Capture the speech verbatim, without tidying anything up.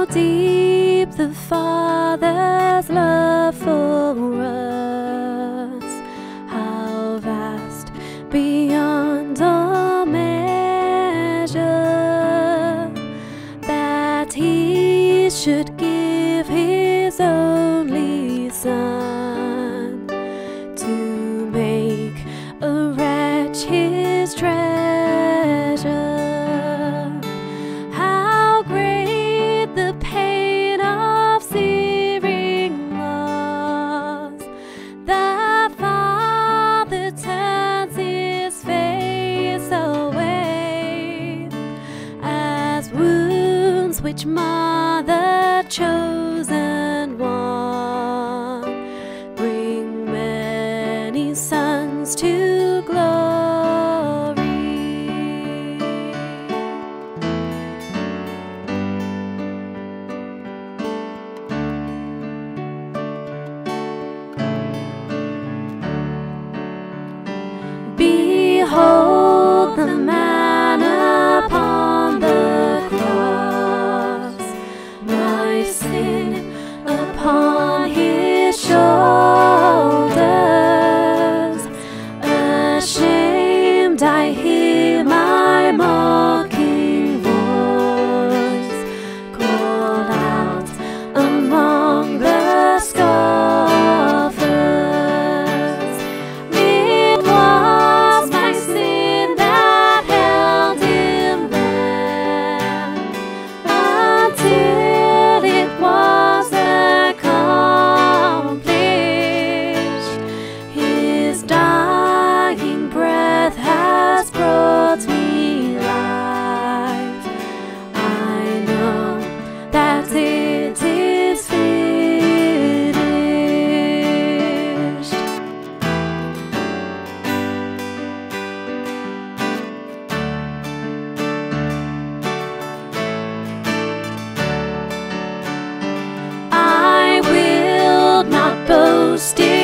deep the Father's love for us, how vast beyond all measure, that He should give His only Son to make a wretch His treasure. How great the pain of searing loss! The Father turns His face away, as wounds which mar the chosen one bring many sons to glory. Behold the man upon the cross, my sin upon His shoulders. Ashamed I hear my mocking voice called out among the scoffers. It was my sin that held Him there until it was accomplished. His dying breath has brought me life. I know that it is finished. I will not boast in